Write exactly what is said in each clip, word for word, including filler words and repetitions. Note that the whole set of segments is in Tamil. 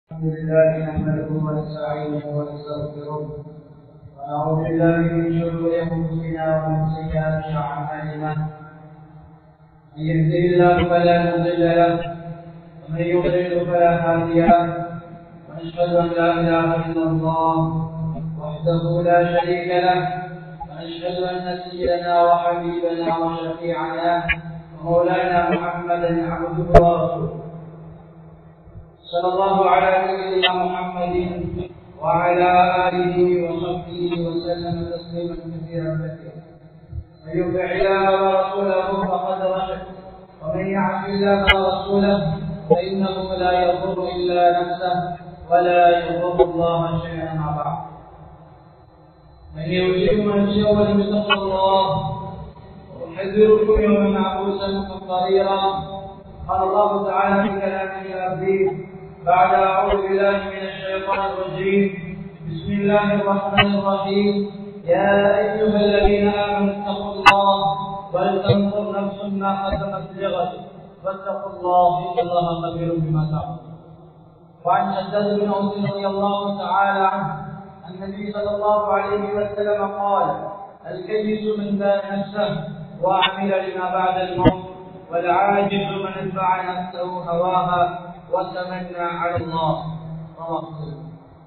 الحمد لله نحمده ونستعينه ونستغفره ونعوذ بالله من شرور انفسنا ومن سيئات اعمالنا من يهده الله فلا مضل له ومن يضلل فلا هادي له ونشهد ان لا اله الا الله وحده لا شريك له ونشهد ان سيدنا وحبيبنا وشفيعنا ومولانا محمدا عبده ورسوله صلى الله على سيدنا محمد وعلى آله وصحبه وسلم تسليما كثيرا كثيرا من يطع الله ورسوله فقد رشد ومن يعص الله ورسوله فإنه لا يضر إلا نفسه ولا يضر الله شيئا بعد من يوجب من شاء ولم الله ويحذركم يوما عبوسا قمطريرا قال الله تعالى في كلامه العزيز بعد أعوذ بالله من الشيطان الرجيم بسم الله الرحمن الرحيم يا أيها الذين آمنوا اتقوا الله ولتنظر نفس ما قدمت لغد واتقوا الله إن الله خبير بما تعملون. وعن شداد بن أوس رضي الله تعالى عنه عن النبي صلى الله عليه وسلم قال الكيس من دان نفسه وعمل لما بعد الموت والعاجز من اتبع نفسه هواها وتمنى على الله. رواه مسلم.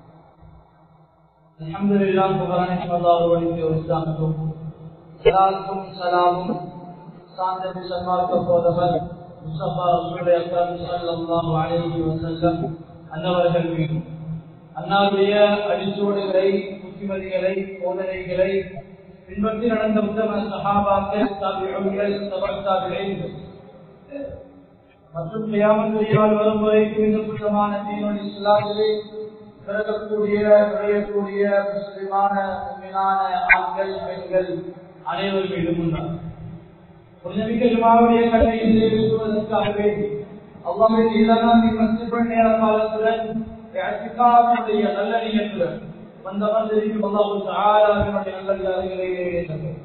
الحمد لله سبحانه وتعالى ولله سلام سلام சாந்த சன்மார்க்க போதவர் முஸ்தபா ரசூலுல்லாஹி அக்ரம் ஸல்லல்லாஹு அலைஹி வஸல்லம் அன்னவர்கள் மீது அன்னாருடைய அடிச்சுவடுகளை புத்திமதிகளை போதனைகளை பின்பற்றி நடந்த உத்தம சஹாபாக்கள் தாபிஊன்கள் தபஅ தாபிஈன்கள் மற்றும் கியாமத்துல் வரும் வரைக்கும் இந்த புத்தமான தீனுல் இஸ்லாமிலே பிறக்கக்கூடிய நுழையக்கூடிய முஸ்லிமான முஃமினான ஆண்கள் பெண்கள் அனைவர் மீதும் உண்டாகும். புனிதமிக்க ஜுமாவுடைய கடமையை நிறைவேற்றுவதற்காக வேண்டி அல்லாஹ்வின் இல்லமானி மஸ்ஜிதுல் நேர காலத்துடன் இஅ்திகாஃபுடைய நல்ல நியத்துடன் வந்த வந்திருக்கும் அல்லாஹ் தஆலாவினுடைய நல்லடியார்களை நிறைவேற்றுவார்.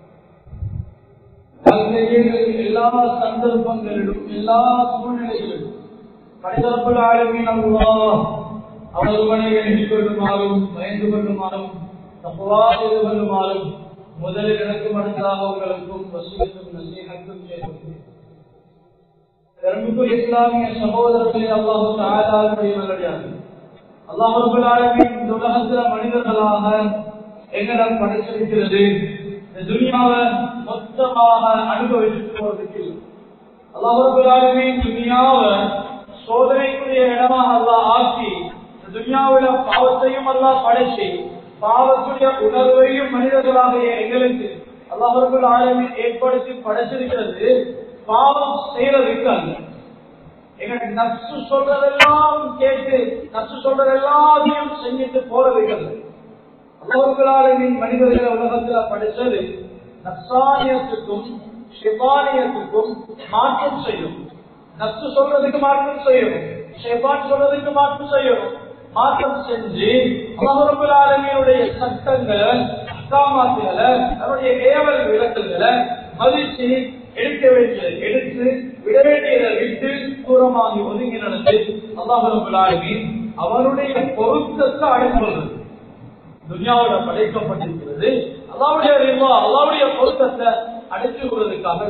எல்லா சந்தர்ப்பங்களிலும் எல்லா சூழ்நிலைகளிலும் படைத்தரப்புல் ஆலமீன் அல்லாஹ் அவர்களை எண்ணிக் கொள்ளுமாறும் பயந்து கொள்ளுமாறும் தக்வா செய்து கொள்ளுமாறும் முதலில் எனக்கும் அடுத்ததாக உங்களுக்கும் வசியத்தும் நசீஹத்தும் செய்து பெருமைக்குரிய இஸ்லாமிய சகோதரர்களே அல்லாஹ் தஆலாவுடைய நல்லடியார்கள் அல்லாஹ் ரப்பல் ஆலமீன் இந்த உலகத்தில் மனிதர்களாக எங்களிடம் படைத்திருக்கிறது. துனியாவை மொத்தமாக அனுபவிச்சுட்டு போவதற்கு அல்லாஹ் ரப்பல் ஆலமீன் துனியாவை சோதனைக்குரிய இடமாக அல்லாஹ் ஆக்கி துனியாவில பாவத்தையும் அல்லாஹ் படைச்சு பாவத்துடைய உணர்வையும் மனிதர்களாக எங்களுக்கு அல்லாஹ் ரப்பல் ஆலமீன் ஏற்படுத்தி படைச்சிருக்கிறது. பாவம் செய்யறதுக்கு அல்ல, எங்களுக்கு நப்சு சொல்றதெல்லாம் கேட்டு நப்சு சொல்றது எல்லாத்தையும் செஞ்சுட்டு போறதுக்கு அல்ல. அல்லாஹ் ரப்பல் ஆலமீன் மனிதர்களை உலகத்துல படைச்சது நப்சானியத்துக்கும் ஷைத்தானியத்துக்கும் மாற்றம் செய்யும். நப்சு சொல்றதுக்கு மாற்றம் செய்யும், ஷைத்தான் சொல்றதுக்கு மாற்றம் செய்யும். மாற்றம் செஞ்சு அல்லாஹ் ரப்பல் ஆலமீனுடைய சட்டங்களை அஹ்காமாத்துகளை அவருடைய ஏவல் விளக்கங்களை மதிச்சு எடுக்க வேண்டியதை எடுத்து விட வேண்டியதை விட்டு தூரமாகி ஒதுங்கி நடந்து அல்லாஹ் ரப்பல் ஆலமீன் அவருடைய பொருத்தத்தை அடைந்துள்ளது. துன்யாவோட படைக்கப்பட்டிருக்கிறது அல்லாஹ்வுடைய ரிضா அல்லாஹ்வுடைய பொருத்தத்தை அடைந்து கொள்வதற்காக.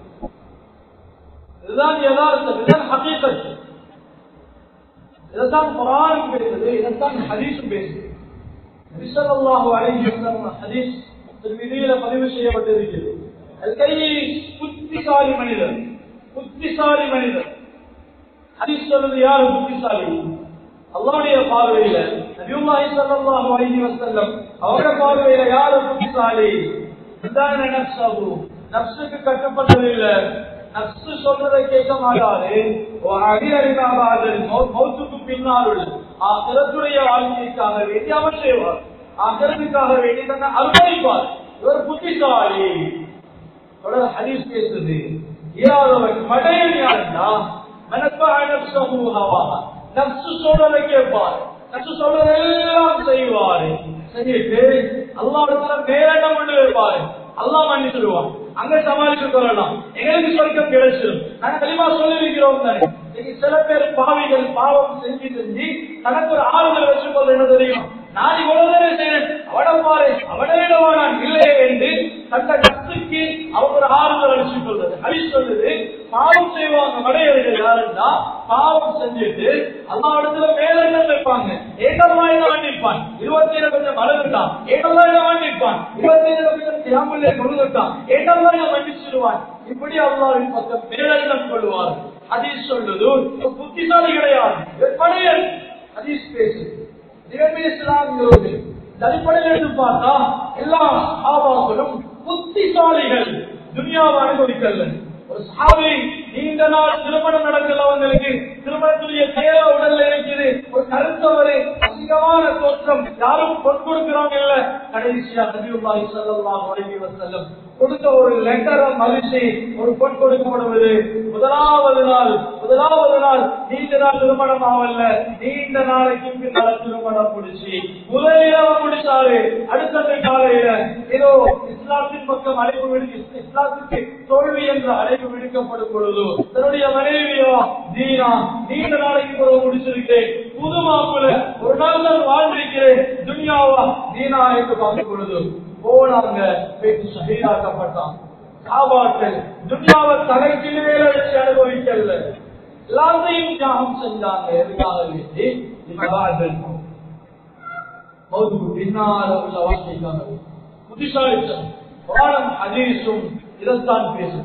இதுதான் யதார்த்தம், இதுதான் ஹகீகத். இதைத்தான் குர்ஆன் பேசுது, இதைத்தான் ஹதீஸ் பேசுது. நபி ஸல்லல்லாஹு அலைஹி வஸல்லம் ஹதீஸ் திருமிதியில பதிவு செய்யப்பட்டிருக்கிறது. அல்-கைஸ் புத்திசாலி மனிதர், புத்திசாலி மனிதர். ஹதீஸ் சொல்றது யாரு புத்திசாலி? அல்லாஹ்வுடைய பார்வையில நபியுல்லாஹி ஸல்லல்லாஹு அலைஹி வஸல்லம் அவருடைய பார்வையில யாரு புத்திசாலி? இதான நஃப்ஸு, நஃப்ஸுக்கு கட்டுப்பட்டதில்லை, நஃப்ஸு சொல்றதை கேட்க மாட்டாரு. மௌத்துக்கு பின்னால் உள்ள ஆகிரத்துடைய வாழ்க்கைக்காக வேண்டி அவர் செய்வார், ஆகிரத்துக்காக வேண்டி தன்னை அர்ப்பணிப்பார். இவர் புத்திசாலி. தொடர் ஹதீஸ் பேசுது, இயாதவன் மடையன் யாருன்னா மனப்பா நஃப்ஸஹு ஹவாஹா, நஃப்ஸு சொல்றதை கேட்பார், நஃப்ஸு சொல்றதெல்லாம் செய்வாரு. செஞ்சுட்டு அல்லாஹ்விடத்துல மேலடம் கொண்டு வைப்பாரு. அல்லாஹ் மன்னிச்சிடுவான். அங்க சமாளிச்சு கொள்ளலாம், எங்களுக்கு சொர்க்கம் கிடைச்சிடும். நாங்க தெளிவா சொல்லி இருக்கிறோம் தானே. சில பேர் பாவிகள் பாவம் செஞ்சு செஞ்சு தனக்கு ஒரு ஆறுதல் வச்சுக்கொள்ள என்ன தெரியும், நான் இவ்வளவு செய்யறேன் அவட பாரு அவடையிடவா நான் இல்லையே என்று தந்த கத்துக்கு அவங்க ஒரு ஆறுதல் அழிச்சு கொள்றது. அழி சொல்றது பாவம் செய்வாங்க மடையர்கள் யாருன்னா பாவம் செஞ்சுட்டு அல்லா இடத்துல மேலெண்ணம் வைப்பாங்க. ஏகமாயிரம் வாண்டிப்பான் இருபத்தி ஏழு கொஞ்சம் மலர்ந்தான் ஏகமாயிரம் வாண்டிப்பான் இருபத்தி ஏழு கொஞ்சம் தியாமுல்லை கொடுத்தான் ஏகமாயிரம் வண்டிச்சிருவான். இப்படி அல்லாவின் பக்கம் மேலெண்ணம் கொள்வார்கள். ஹதீஸ் சொல்லுது புத்திசாலி கிடையாது படையல். ஹதீஸ் பேசு அடிப்படையில் எடுத்து பார்த்தா எல்லா சஹாபாக்களும் புத்திசாலிகள், துனியாவை அனுபவிக்கல. ஒரு சஹாபி நீண்ட நாள் திருமணம் நடக்கல, அவங்களுக்கு திருமணத்துடைய தேவை உடல்ல இருக்குது, ஒரு கருத்தவரு அதிகமான தோற்றம், யாரும் பொன் கொடுக்கிறாங்க இல்ல. கடைசியா நபியுல்லாஹி ஸல்லல்லாஹு அலைஹி வஸல்லம் கொடுத்த ஒரு லெட்டரை மதிச்சு ஒரு பொன் கொடுக்கப்படுவது. முதலாவது நாள் முதலாவது நாள் நீண்ட நாள் திருமணம் ஆவல்ல, நீண்ட நாளைக்கு பின்னால் திருமணம் முடிச்சு முதலிரவு முடிச்சாரு. அடுத்த காலையில ஏதோ இஸ்லாத்தின் பக்கம் அழைப்பு விடுக்க, இஸ்லாத்துக்கு தோல்வி என்ற அழைப்பு விடுக்கப்படும் பொழுது தன்னுடைய மனைவியோ தீனா நீண்ட நாளைக்கு பிறகு முடிச்சிருக்கிறேன், புது மாப்பிள ஒரு நாள் தான் வாழ்ந்திருக்கிறேன், துனியாவா தீனா என்று பார்க்கும் பொழுது போனாங்க, பேச்சு ஷஹீதாக்கப்பட்டான். சாபாக்கள் துனியாவை தலைக்கு மேல வச்சு அனுபவிக்கல, எல்லாத்தையும் தியாகம் செஞ்சாங்க. எதுக்காக வேண்டி பின்னால உள்ள வாழ்க்கைக்காக புத்திசாலித்தனம் வாரம் ஹதீஸும் இதைத்தான் பேசும்.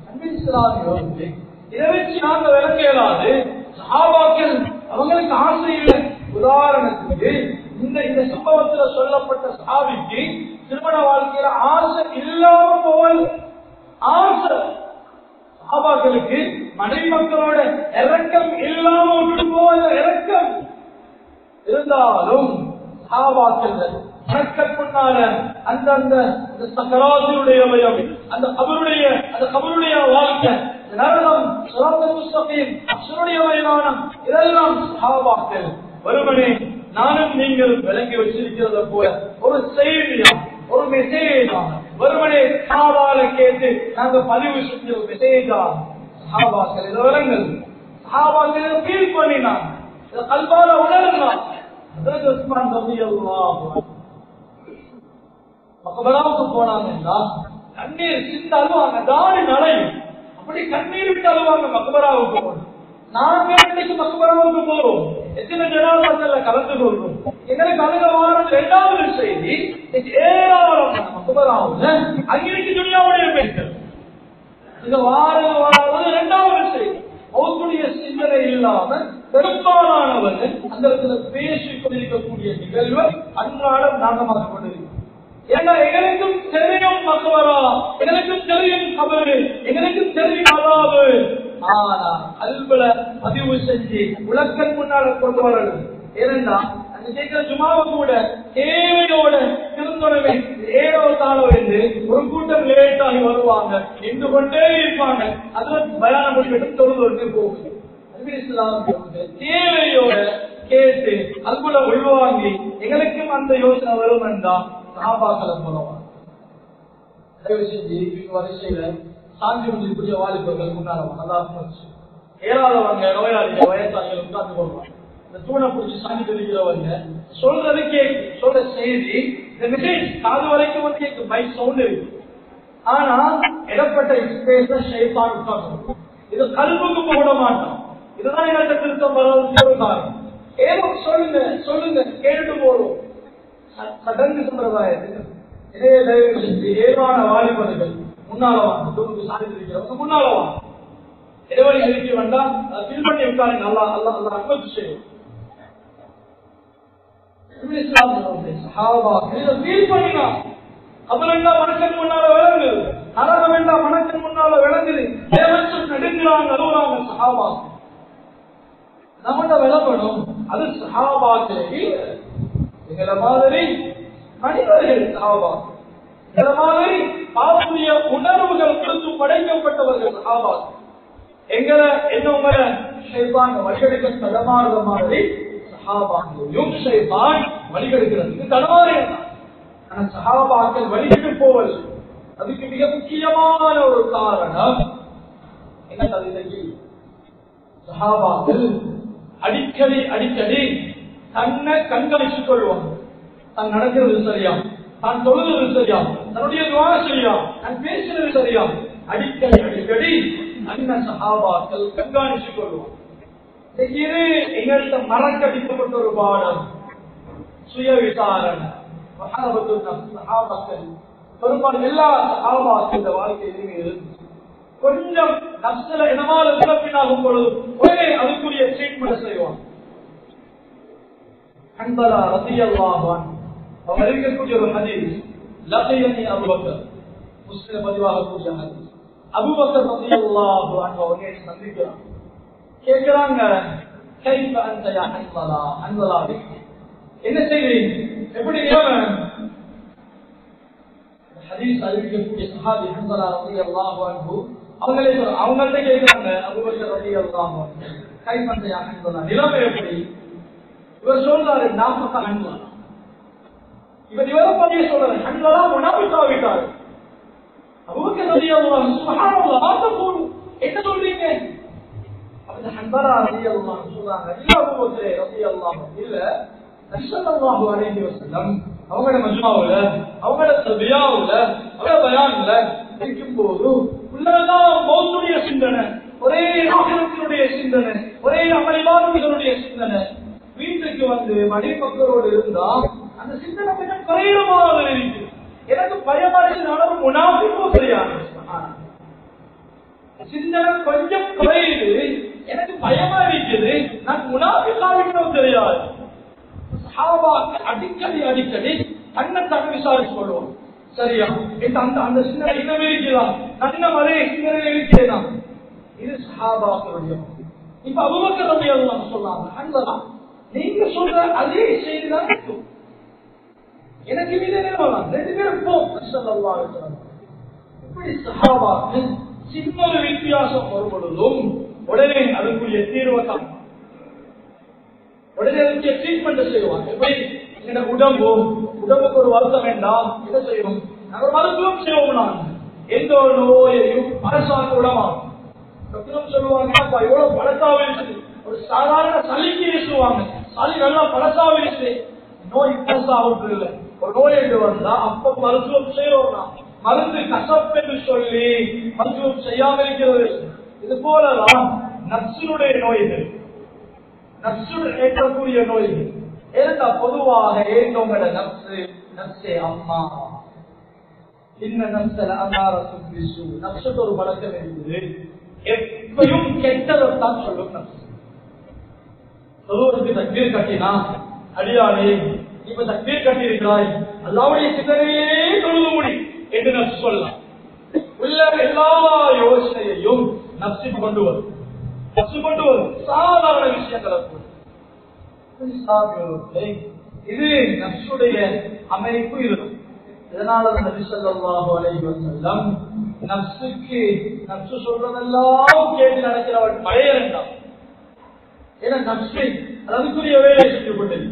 இதை வச்சு நாங்க விளக்க இயலாது. சஹாபாக்கள் அவங்களுக்கு ஆசை இல்லை. உதாரணத்துக்கு இந்த இந்த சம்பவத்துல சொல்லப்பட்ட சஹாபிக்கு திருமண வாழ்க்கையில ஆசை இல்லாம போவல். ஆசை சஹாபாக்களுக்கு மனைவி மக்களோட இறக்கம் இல்லாம விட்டு போவல். இறக்கம் இருந்தாலும் சஹாபாக்கள் முன்னால அந்த அந்த சக்கராத்தினுடைய பயம், அந்த கபருடைய அந்த கபருடைய வாழ்க்கை, நரகம், அசுருடைய மைதானம், இதெல்லாம் சஹாபாக்கள் வருமனே நானும் நீங்களும் விளங்கி வச்சிருக்கிறத போல ஒரு செய்தியா ஒரு மெசேஜா வருமனே சாவால கேட்டு நாங்க பதிவு செஞ்ச ஒரு மெசேஜா சஹாபாக்கள் இதை விளங்கல். சஹாபாக்கள் இதை ஃபீல் பண்ணினான், இதை கல்பால உணர்ந்தான். உஸ்மான் ரலியல்லாஹு மக்பராவுக்கு போனாங்கன்னா கண்ணீர் சிந்து அழுவாங்க, தாடி நலையும், அப்படி கண்ணீர் விட்டு அழுவாங்க. மக்பராவுக்கு போனோம், நாங்க இன்னைக்கு மக்பராவுக்கு போறோம், எத்தனை ஜனாதாக்கள்ல கலந்து கொள்றோம். எங்களுக்கு அழுக வாரம் இரண்டாவது செய்தி ஏராளமான மக்பராவுல அங்கிருக்கு துனியாவுடைய பெண்கள். இந்த வாரம் வாராவது இரண்டாவது செய்தி அவர்களுடைய சிந்தனை இல்லாம பெரும்பாலானவர்கள் அந்த இடத்துல பேசிக் கொண்டிருக்கக்கூடிய நிகழ்வு அன்றாடம் நாகமாக கொண்டிருக்கிறோம். ஏன்னா எங்களுக்கும் தெரியும் மக்பரா, எங்களுக்கும் தெரியும் கபரு, எங்களுக்கும் தெரியும் அதாவு. ஆனா அல்பல பதிவு செஞ்சு உலகத்தின் முன்னால கொண்டு வரணும். ஏனென்றா அந்த கேட்கிற ஜுமாவை கூட தேவையோட திருந்தொடவே ஏழோ தாளோ என்று ஒரு கூட்டம் லேட் ஆகி வருவாங்க, நின்று கொண்டே இருப்பாங்க. அதுல பயானம் முடிவிட்டு தொழுது வந்து போகுது. தேவையோட கேட்டு அல்பல உள்வாங்கி எங்களுக்கும் அந்த யோசனை வரும் என்றா சஹாபாக்களை போலவா தயவு செஞ்சு வரிசையில சாந்தி முடிக்கூடிய வாலிபர்கள் முன்னால நல்லா போச்சு. ஏழாதவங்க நோயாளிகள் வயசாளிகள் உட்கார்ந்து கொள்வாங்க. இந்த தூணை பிடிச்சி சாந்தி தெரிவிக்கிறவங்க சொல்றது கேட்கு, சொல்ற செய்தி இந்த மெசேஜ் காது வரைக்கும் வந்து கேட்கு, பைக் சவுண்ட் இருக்கு. ஆனா இடப்பட்ட ஸ்பேஸ்ல ஷைத்தான் உட்கார்ந்து இது கல்புக்கு போட மாட்டான். இதுதான் எங்கள்கிட்ட திருத்தம் வர்றதுக்கு ஒரு காரணம். ஏதோ சொல்லுங்க சொல்லுங்க கேட்டு போறோம். சடங்கு சம்பிரதாயத்தில் இதே தயவு செஞ்சு ஏவான வாலிபர்கள் முன்னாலவாங்க, தூணுக்கு சாதித்து இருக்கிறவங்க முன்னாலவாங்க. இடைவெளி நிறுத்தி வேண்டாம், ஃபில் பண்ணி உட்காருங்க. அல்லா அல்லா அல்லா அன்பு செய்யும். மனக்கன் முன்னால விளங்குது, நரகம் வேண்டாம் மனக்கன் முன்னால விளங்குது. நெடுங்கிறாங்க அழுகுறாங்க சஹாபா. நம்மகிட்ட விளம்படும் அது சஹாபாக்களே எங்களை மாதிரி மனிதர்கள். சஹாபா எங்களை மாதிரி பாவக்கூடிய உணர்வுகள் கொடுத்து படைக்கப்பட்டவர்கள் சஹாபா. எங்களை என்ன உங்களை ஷைத்தான் வழிகெடுக்க தடமாறுற மாதிரி சஹாபாக்களையும் ஷைத்தான் வழிகெடுக்கிறதுக்கு தடமாறுகிறான். ஆனா சஹாபாக்கள் வழிகெட்டு போவது அதுக்கு மிக முக்கியமான ஒரு காரணம் என்ன? சஹாபாக்கள் அடிக்கடி அடிக்கடி தன்னை கண்காணித்துக் கொள்வாங்க. தான் நடக்கிறது சரியா, தான் தொழுகிறது சரியா, தன்னுடைய துவா சரியா, நான் பேசுறது சரியா, அடிக்கடி அடிக்கடி அன்ன சஹாபாக்கள் கண்காணித்துக் கொள்வாங்க. இது எங்கள்கிட்ட மறக்கடிக்கப்பட்ட ஒரு பாடம், சுய விசாரணை. சஹாபாக்கள் பெரும்பாலும் எல்லா சஹாபாக்கள் வாழ்க்கையிலுமே இருந்து கொஞ்சம் நஷ்ட இடமால உழப்பினாகும் பொழுது ஒரே அதுக்குரிய ட்ரீட்மெண்ட் செய்வாங்க. ஹன்ஸலா ரலியல்லாஹு அன்ஹு அவர் இருக்கக்கூடிய ஒரு ஹதீஸ், லகியனி அபூபக்கர், முஸ்லிம் பதிவாகக்கூடிய ஹதீஸ். அபூபக்கர் ரலியல்லாஹு அன்ஹு அவர்களை சந்திக்கிறாங்க. கேட்கிறாங்க, கைஃப அன்த யா ஹன்ஸலா, ஹன்ஸலா என்ன செய்றீங்க, எப்படி நிலைமை? ஹதீஸ் அறிவிக்கக்கூடிய சஹாபி ஹன்ஸலா ரலியல்லாஹு அன்ஹு அவங்களே அவங்கள்ட்ட கேட்கிறாங்க, அபூபக்கர் ரலியல்லாஹு அன்ஹு கைஃப அன்த யா ஹன்ஸலா, நிலைமை எப்படி? இவர் சொல்றாரு, நாஃபக ஹன்ஸலா. இவர் இவரை பத்தி சொல்றாரு, ஹன்ஸலா முனாஃபிக் ஆகிட்டார். அபூபக்கர் ரலியல்லாஹு அன்ஹு சுப்ஹானல்லாஹ், மாத்த போடு, என்ன சொல்றீங்க? அப்ப ஹன்ஸலா ரலியல்லாஹு அன்ஹு சொல்றாங்க, இல்ல அபூபக்கர் ரலியல்லாஹு அன்ஹு, இல்ல நபி ஸல்லல்லாஹு அலைஹி வஸல்லம் அவங்களோட மஜ்மாவுல, அவங்களோட தபியாவுல, அவங்களோட பயான்ல இருக்கும் போது உள்ளதான் மௌத்துடைய சிந்தனை, ஒரே ஆகிரத்தினுடைய சிந்தனை, ஒரே அமளிவாதங்களுடைய சிந்தனை. வீட்டுக்கு வந்து மடிமக்களோடு இருந்தா அந்த சிந்தனை கொஞ்சம் குறையமாக இருக்கு. எனக்கு பயமடைந்தாலும் முனாஃபிக்கும் சரியான சிந்தனை கொஞ்சம் குறையுது, எனக்கு பயமா இருக்குது, நான் முனாஃபிக்காவிட்டும் தெரியாது. அடிக்கடி அடிக்கடி தன்னைத்தான் விசாரிச்சு கொள்வோம். சரியா, அந்த அந்த சிந்தனை இன்னமே இருக்கலாம், நான் அதே சிந்தனையில் இருக்கிறேன். இது சஹாபாக்களுடைய. இப்ப அபூபக்கர் ரலியல்லாஹு அன்ஹு சொன்னாங்க, ஹன்ஸலா நீங்க சொல்ற அதே செய்திதான் இருக்கும். எனக்கு இதே நிலைமைதான், ரெண்டு பேரும் போ. ஸல்லல்லாஹு அலைஹி வஸல்லம் இப்படி சஹாபாக்கள் சின்ன ஒரு வித்தியாசம் வரும்பொழுதும் உடனே அதுக்குரிய தீர்வை தான், உடனே அதுக்குரிய ட்ரீட்மெண்ட் செய்வாங்க. எப்படி எங்க உடம்பு உடம்புக்கு ஒரு வருத்தம் வேண்டாம், என்ன செய்யணும், நாங்கள் மருத்துவம் செய்வோம். நான் எந்த ஒரு நோயையும் அரசாங்க விடமா டாக்டரும் சொல்லுவாங்க, எவ்வளவு பழசாவே இருக்குது, ஒரு சாதாரண சளிக்கு வீசுவாங்க, சளி நல்லா பழசாவே இருக்குது, நோய் பழசாவது இல்லை. ஒரு நோய் என்று வந்தா அப்ப மருத்துவம் செய்யறோம்னா மருந்து கசப்பு என்று சொல்லி மருத்துவம் செய்யாம இருக்கிறது. இது போலதான் நப்சினுடைய நோய்கள், நப்சுடன் ஏற்கக்கூடிய நோய்கள். ஏன்னா பொதுவாக ஏற்றவங்கள நப்சு நப்சே அம்மா இன்ன நப்சல அன்னாரத்தும் விசு, நப்சுக்கு ஒரு பழக்கம் இருக்குது, எப்பயும் கெட்டதான் சொல்லும். நப்சு சொல்லுவதற்கு தக்பீர் கட்டினா, அடியாளே இப்ப தக்பீர் கட்டி இருக்கிறாய், அல்லாஹ்வுடைய சிந்தனையே தொழுது முடி என்று நப்சு சொல்லலாம். உள்ள எல்லா யோசனையையும் நப்சு கொண்டு வரும், நப்சு கொண்டு வரும் சாதாரண விஷயங்களை. இது நப்சுடைய அமைப்பு இருக்கும். இதனால நபி ஸல்லல்லாஹு அலைஹி வஸல்லம் நப்சுக்கு நப்சு சொல்றதெல்லாம் கேட்டு நடக்கிறவன் பழைய வேண்டாம். ஏன்னா நப்சை அதுக்குரிய வேலை செஞ்சு கொண்டது.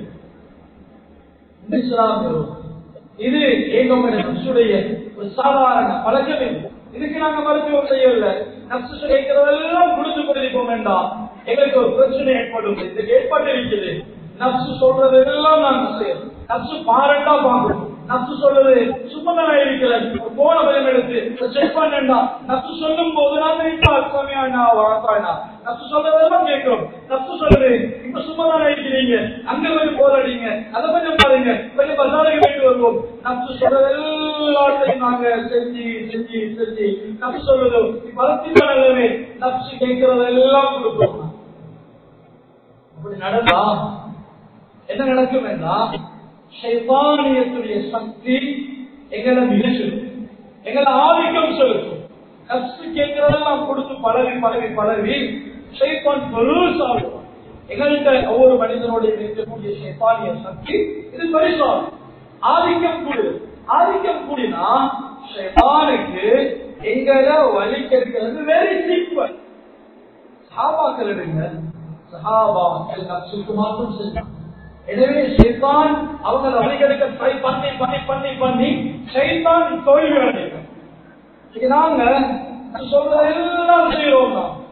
இது ஏகோமன நப்சுடைய ஒரு சாதாரண பழக்கமே. இதுக்கு நாங்க மருத்துவம் செய்யல, நப்சு கேட்கிறதெல்லாம் கொடுத்து கொண்டிருப்போம் வேண்டாம், எங்களுக்கு ஒரு பிரச்சனை ஏற்படும். இதுக்கு ஏற்பாடு இருக்குது, நப்சு சொல்றதெல்லாம் நாங்க செய்யணும். நப்சு பாரண்டா பார்க்கணும், நப்சு சொல்றது சும்மா இருக்கிற போன பயம் எடுத்து செக் பண்ணா, நப்சு சொல்லும் போது நாம சமயானா வழக்கானா நப்சு சொல்றதெல்லாம் கேட்கிறோம். நப்சு சொல்றது இப்ப சும்மா தான் இருக்கிறீங்க, அங்க கொஞ்சம் போராடிங்க, அதை கொஞ்சம் பாருங்க, கொஞ்சம் பசாரைக்கு போயிட்டு வருவோம். நப்சு சொல்றது எல்லாத்தையும் நாங்க செஞ்சு செஞ்சு செஞ்சு நப்சு சொல்றது பலத்தின் நல்லவே நப்சு கேட்கறதெல்லாம் கொடுப்போம். அப்படி நடந்தா என்ன நடக்கும் என்றால், ஷைத்தானியத்துடைய சக்தி எங்களை மிகச்சிடும், எங்களை ஆதிக்கம் செலுத்தும். நப்சு கேட்கிறதெல்லாம் கொடுத்து பழவி பழவி பழவி ஷைத்தான் பெருசாகும். எங்கள்கிட்ட ஒவ்வொரு மனிதனுடைய இருக்கக்கூடிய ஷைத்தானிய சக்தி இது பெருசாகும், ஆதிக்கம் கூடுது. ஆதிக்கம் கூடினா ஷைத்தானுக்கு எங்களை வழி கேட்கிறது வெரி சிம்பிள். சஹாபாக்கள் எடுங்க, சஹாபாக்கள் நப்சுக்கு மாற்றம் செஞ்சாங்க. எனவே ஷைத்தான் அவங்க வழிகளுக்கு ட்ரை பண்ணி பண்ணி பண்ணி பண்ணி ஷைத்தான் தோல்வி அடைஞ்சிருக்காங்க. நாங்க சொல்றதெல்லாம் செய்யறோம்,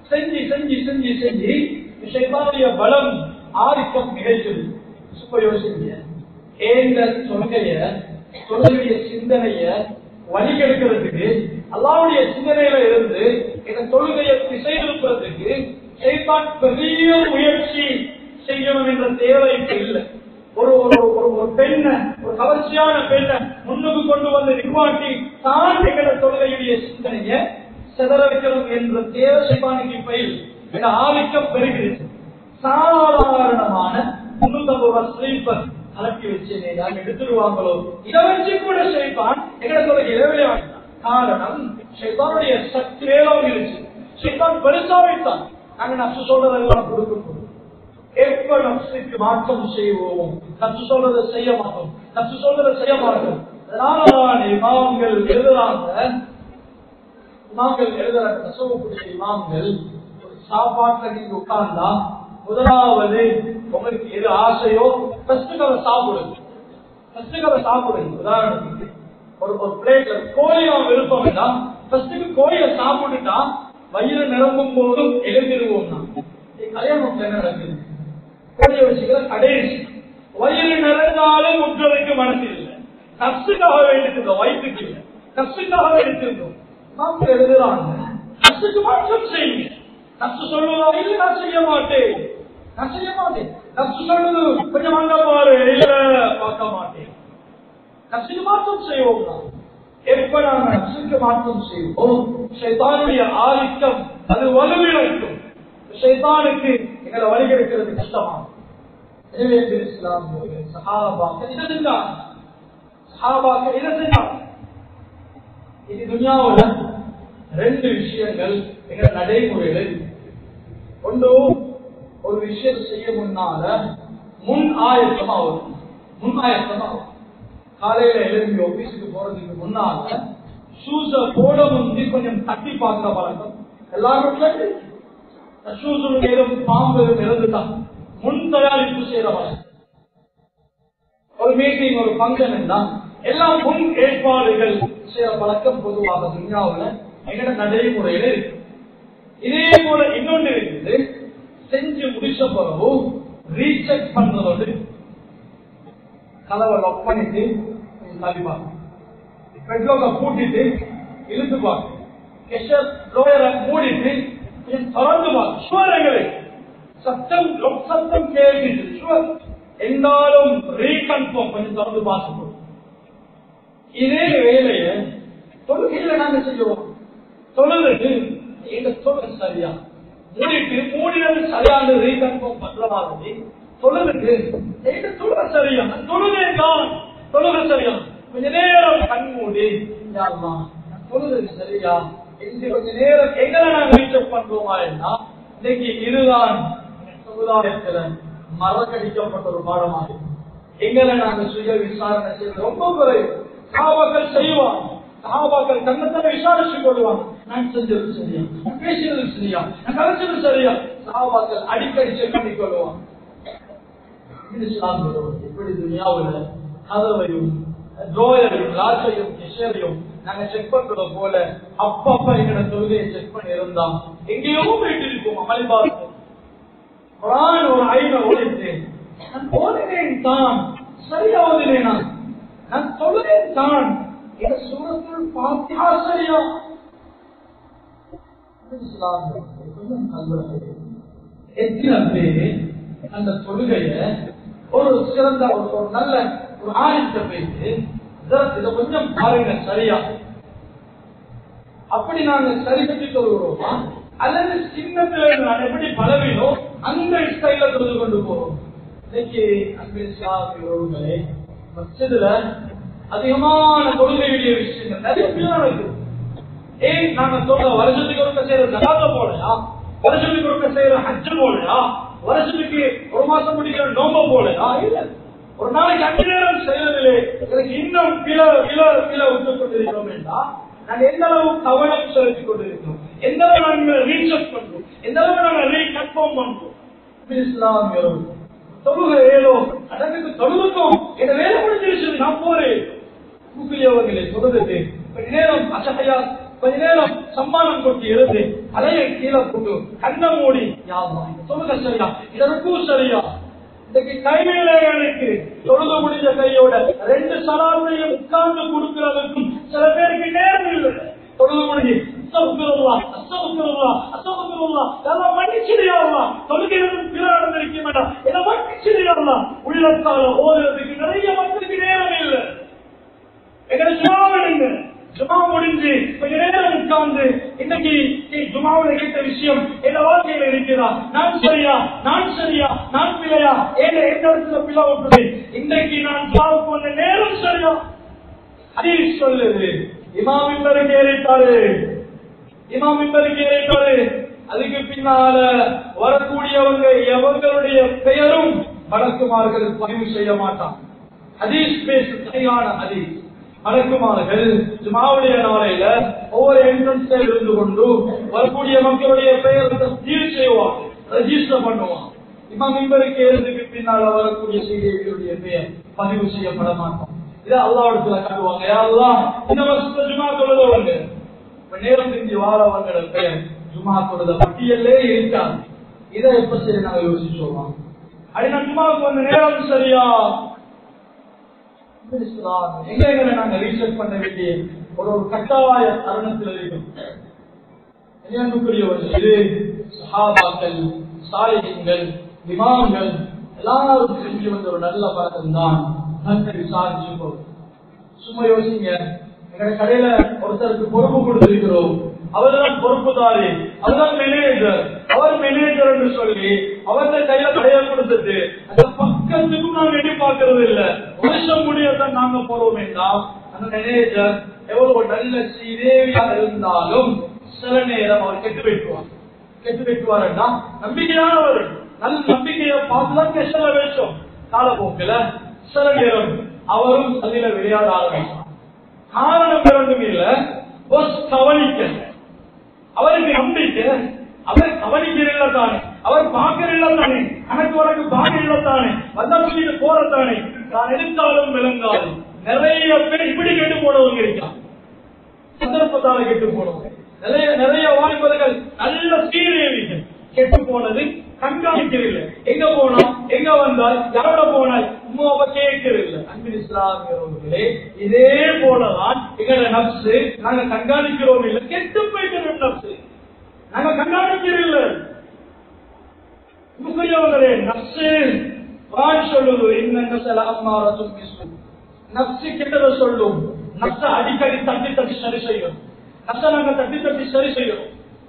செஞ்சு செஞ்சு செஞ்சு செஞ்சு ஷைத்தானுடைய பலம் ஆதிக்கம் நிகழ்ச்சது. சுப்ப யோசிங்க, ஏந்த தொழுகைய தொழுகைய சிந்தனைய வழிகெடுக்கிறதுக்கு அல்லாஹ்வுடைய சிந்தனையில இருந்து இந்த தொழுகையை திசை திருப்புறதுக்கு ஷைத்தான் பெரிய முயற்சி செய்யணும் என்ற தேவை இல்லை. ஒரு ஒரு பெண்ணை, ஒரு கவர்ச்சியான பெண்ணை முன்னுக்கு கொண்டு வந்து நிர்வாகி தான் எங்கள தொழுகையுடைய சிந்தனையை செதற வைக்கணும் என்ற தேவை ஷைத்தானுக்கு பயில் என ஆதிக்கம் பெறுகிறது. சாதாரணமான முன்னூத்தி ஐம்பது ரூபாய் ஸ்லீப்பர் கலக்கி வச்சு எடுத்துருவாங்களோ இதை வச்சு கூட ஷைத்தான் எங்களை தொழுகை இளவிலே வாங்கினான். காரணம் ஷைத்தானுடைய சக்தி வேளாண் இருந்துச்சு. ஷைத்தான் பெருசா வைத்தான். நாங்க நப்சு சொல்றதெல்லாம் கொடுக்க எப்ப நப்சுக்கு மாற்றம் செய்வோம், நப்சு சொல்றதை செய்ய மாட்டோம், நப்சு சொல்றதை செய்ய மாட்டோம். அதனால இமாம்கள் எழுதுறாங்க, இமாம்கள் எழுதுறாங்க நசுவக்கூடிய இமாம்கள் சாப்பாட்டுல நீங்க உட்கார்ந்தா முதலாவது உங்களுக்கு எது ஆசையோ ஃபர்ஸ்ட் கவ சாப்பிடுங்க, ஃபர்ஸ்ட் கவ சாப்பிடுங்க. உதாரணத்துக்கு ஒரு ஒரு பிளேட்ல கோழியா விருப்பம் வேண்டாம், ஃபர்ஸ்ட்டுக்கு கோழியை சாப்பிட்டுட்டா வயிறு நிரம்பும் போதும் எழுந்திருவோம். கல்யாணம் என்ன நடக்குது, கோழியை வச்சுக்கிற கடைசி வயிறு நிறைந்தாலும் முற்றதுக்கு மனசு இல்லை, நப்சுக்காக வேண்டியிருந்தோம், வயிற்றுக்கு இல்லை, நப்சுக்காக வேண்டியிருந்தோம். நாம எழுதுறாங்க நப்சுக்கு மாற்றம் செய்யுங்க. நப்சு சொல்லுவதா இல்லை நான் செய்ய மாட்டேன், நான் செய்ய மாட்டேன். நப்சு சொல்லுது கொஞ்சம் அங்க பாரு, இல்ல பார்க்க மாட்டேன். நப்சுக்கு மாற்றம் செய்வோம். எப்ப நாங்க நப்சுக்கு மாற்றம் செய்வோம் ஷைத்தானுடைய ஆதிக்கம் அது வலுவிழக்கும். ஷைத்தானுக்கு எங்களை வழிகெடுக்கிறது கஷ்டமாகும். எனவே இஸ்லாமிய சஹாபாக்கள் இதை செஞ்சாங்க, சஹாபாக்கள் இதை செஞ்சாங்க. இது துன்யாவுல ரெண்டு விஷயங்கள் எங்க நடைமுறையில. ஒன்று, ஒரு விஷயம் செய்ய முன்னால முன் ஆயத்தமா வரும், முன் ஆயத்தமா வரும். காலையில எழுதி ஆபீஸுக்கு போறதுக்கு முன்னால ஷூஸ போட முந்தி கொஞ்சம் தட்டி பார்க்கிற பழக்கம் எல்லாரும். ஷூஸ் ஏதும் பாம்பு இறந்துதான் முன் தயாரிப்பு செய்யற பழக்கம். ஒரு மீட்டிங், ஒரு பங்கன் தான் எல்லாம் முன் ஏற்பாடுகள் செய்யற பழக்கம் பொதுவாக துன்யாவுல எங்கட நடைமுறையில இருக்கு. இதே போல இன்னொன்று இருக்குது, செஞ்சு முடிச்ச பிறகு ரீசெக் பண்றதோடு கதவை லாக் பண்ணிட்டு தள்ளிப்பாங்க, பெட்ரோலை பூட்டிட்டு இழுத்து பார்க்க, கெஷர் லோயரை மூடிட்டு திறந்து பார்க்க, சுவரங்களை சத்தம் சத்தம் கேள்விட்டு சுவர் எந்தாலும் ரீகன்ஃபார்ம் கொஞ்சம் திறந்து பார்த்து. இதே வேலைய தொழுகையில நாங்க செய்வோம். தொழுது எங்க தொழுகை சரியா மூடிட்டு மூடினது சரியான ரீகன்ஃபார்ம் பண்ற மாதிரி தொழுதுக்கு எங்க தொழுகை சரியா, தொழுகை தான் தொழுகை சரியா. கொஞ்ச நேரம் கண் மூடி தொழுது சரியா என்று கொஞ்ச நேரம் எங்களை நாங்க ரீசெக் பண்றோமா என்ன, இன்னைக்கு இதுதான் சமுதாயத்துல மறக்கடிக்கப்பட்ட ஒரு பாடமாக எங்களை நாங்க சுய விசாரணை செய்வது ரொம்ப குறைவு. சஹாபாக்கள் செய்வாங்க, சஹாபாக்கள் தன்னைத்தானே விசாரிச்சு கொள்வாங்க. நான் செஞ்சது சரியா, நான் பேசினது சரியா, நான் கலைச்சது சரியா, சஹாபாக்கள் அடிக்கடி செக் பண்ணி கொள்வாங்க. இப்படி துன்யாவுல கதவையும் ட்ரோயரையும் லாட்சையும் கிஷரையும் நாங்க செக் பண்றத போல அப்பப்ப எங்களோட தொழுகையை செக் பண்ணி இருந்தா எங்கேயோ போயிட்டு இருக்கோம். அமளி பார்ப்போம். ஒரு ஐநா ஓடிட்டு நான் ஓதினேன் தான் சரியா ஓதினேனா, நான் தொழுதேன் தான் இந்த சூரத்துள் பாத்தியா சரியா. எத்தனை பேரு அந்த தொழுகைய ஒரு சிறந்த ஒரு நல்ல ஒரு ஆயத்தை பேசி இதை கொஞ்சம் பாருங்க சரியா, அப்படி நாங்க சரி செஞ்சு தொழுகிறோமா, அல்லது சின்னத்துல நான் எப்படி பலவீனோ அந்த ஸ்டைல தொழுது கொண்டு போறோம். இன்னைக்கு அன்பே மஸ்ஜிதுல அதிகமான தொழுகையுடைய விஷயங்கள் நிறைய பேர் இருக்குது. ஏன் நாங்க சொல்ற வருஷத்துக்கு ஒருக்க செய்யற ஜகாத போலையா, வருஷத்துக்கு ஒருக்க செய்யற ஹஜ் போலையா, வருஷத்துக்கு ஒரு மாசம் முடிக்கிற நோம்ப போலையா, இல்ல ஒரு நாளைக்கு அஞ்சு நேரம் செய்யறதில்லை. எனக்கு இன்னும் கிலோ கிலோ கிலோ விட்டு கொண்டிருக்கிறோம் என்றால் நாங்க எந்த அளவு கவனம் செலுத்திக் கொண்டிருக்கிறோம், எந்த அளவு நாங்கள் ரீசர்ச் பண்றோம், எந்த அளவு நாங்கள் ரீகன்ஃபார்ம் பண்றோம். இஸ்லாமிய தொழுகை ஏதோ அதற்கு தொழுதுக்கும் என் வேலை முடிஞ்சிருச்சு நான் போறேன். கூப்பியவர்களே தொழுது கொஞ்ச நேரம் அசகையா கொஞ்ச நேரம் சம்மானம் கொட்டி எழுது அலையை கீழே போட்டு கண்ண மூடி சொல்லுங்க சரியா இதற்கும் சரியா இன்னைக்கு கைவேலைகளுக்கு தொழுது முடிஞ்ச கையோட ரெண்டு சலாத்தையும் உட்கார்ந்து கொடுக்கிறதுக்கும் சில பேருக்கு நேரம் இல்லை. தொழுது முடிஞ்சு அஸ்தக்ஃபிருல்லாஹ் அஸ்தக்ஃபிருல்லாஹ் அஸ்தக்ஃபிருல்லாஹ் எல்லாம் மன்னிச்சிடுயா தொழுகையிலும் பிற நடந்திருக்க வேண்டாம் என்ன மன்னிச்சிடுயா உள்ளத்தால ஓதுறதுக்கு நிறைய மக்களுக்கு நேரம் இல்லை. எங்களை ஜுமாவிடுங்க ஜுமா முடிஞ்சு கொஞ்ச நேரம் உட்கார்ந்து இன்னைக்கு ஜுமாவுல கேட்ட விஷயம் என் வாழ்க்கையில இருக்கிறா நான் சரியா நான் சரியா நான் பிள்ளையா எந்த இடத்துல பிள்ளை விட்டுது இன்றைக்கு நான் ஜாவுக்கு வந்த நேரம் சரியா ஹதீஸ் சொல்லுது. இமாம் மிம்பருக்கு ஏறிட்டாரு இமாம் மிம்பருக்கு ஏறிட்டாரு அதுக்கு பின்னால வரக்கூடியவங்க எவர்களுடைய பெயரும் வழக்குமார்கள் பதிவு செய்ய மாட்டான். ஹதீஸ் பேசு சரியான ஹதீஸ். வழக்குமார்கள் ஜுமாவுடைய நாளையில ஒவ்வொரு என்ட்ரன்ஸ்ல இருந்து கொண்டு வரக்கூடிய மக்களுடைய பெயர் தஸ்தீர் செய்வான் ரெஜிஸ்டர் பண்ணுவான். இமாம் மிம்பருக்கு ஏறதுக்கு பின்னால வரக்கூடிய செய்திகளுடைய பெயர் பதிவு செய்யப்பட மாட்டான். இதை அல்லாஹ்விடத்துல காட்டுவாங்க. யா அல்லாஹ் இந்த வருஷத்துல ஜுமா தொழுதவங்க நேரம் திரும்பி வாழவங்களோட பெயர் ஜுமா தொழுத பட்டியலே இருக்காது. இதை எப்ப சரி நாங்க யோசிச்சோமா அப்படின்னா ஜுமாவுக்கு வந்த நேரம் சரியா எங்க எங்களை நாங்க ரீசர்ச் பண்ண வேண்டிய ஒரு ஒரு கட்டாய தருணத்தில் இருக்கும். இது சஹாபாக்கள் சாலிஹீன்கள் இமாம்கள் எல்லாரும் செஞ்சு வந்த ஒரு நல்ல பழக்கம் தான். விசாரிச்சு போகும். சும்மா யோசிங்க, எங்க கடையில ஒருத்தருக்கு பொறுப்பு கொடுத்திருக்கிறோம், அவர்தான் பொறுப்புதாரி, அவர்தான் மேனேஜர், அவர் மேனேஜர் என்று சொல்லி அவர்த கையில கடையை கொடுத்துட்டு அந்த பக்கத்துக்கும் நாங்க எண்ணி பார்க்கறது இல்ல. வருஷம் முடியத்தான் நாங்க போறோம் என்றால் அந்த மேனேஜர் எவ்வளவு நல்ல சீதேவியாக இருந்தாலும் சில நேரம் அவர் கெட்டு வைக்குவார். கெட்டு வைக்குவாருன்னா நம்பிக்கையானவர், நல்ல நம்பிக்கையை பார்த்துதான் கெஸ்ட வேஷம். காலப்போக்கில சில நேரம் அவரும் அதில விளையாட ஆரம்பித்தார். காரணம் இரண்டும் இல்ல, கவனிக்க அவருக்கு நம்பிக்கை, அவர் கவனிக்கிறீங்களா தானே, அவர் பார்க்கறீங்களா தானே, எனக்கு உனக்கு பார்க்கறீங்களா தானே, வந்தா சொல்லிட்டு போறதானே, நான் எடுத்தாலும் விளங்காது. நிறைய பேர் இப்படி கெட்டு போனவங்க இருக்கான், சந்தர்ப்பத்தால கெட்டு போனவங்க. நிறைய நிறைய வாய்ப்புகள் நல்ல சீரியவிகள் கெட்டு போனது கண்காணிக்கிறதில்லை. எங்க போனா எங்க வந்தால் யாரோட போனால் உமாவை கேட்கறதில்லை. அன்பின் இஸ்லாமியர்களே, இதே போலதான் எங்களோட நப்சு நாங்க கண்காணிக்கிறோம் இல்லை, கெட்டு போயிட்டு நப்சு நாங்க கண்காணிக்கிறதில்லை. முக்கியவங்களே நப்சு வாய் சொல்லுது என்ன சில அம்மாரத்தும் நப்சு கெட்டதை சொல்லும். நப்ச அடிக்கடி தட்டி தட்டி சரி செய்யும். நப்ச நாங்க தட்டி தட்டி சரி செய்யும்.